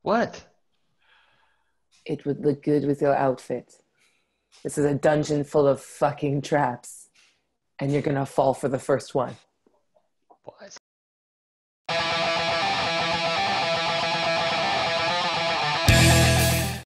What? It would look good with your outfit. This is a dungeon full of fucking traps, and you're gonna fall for the first one. What?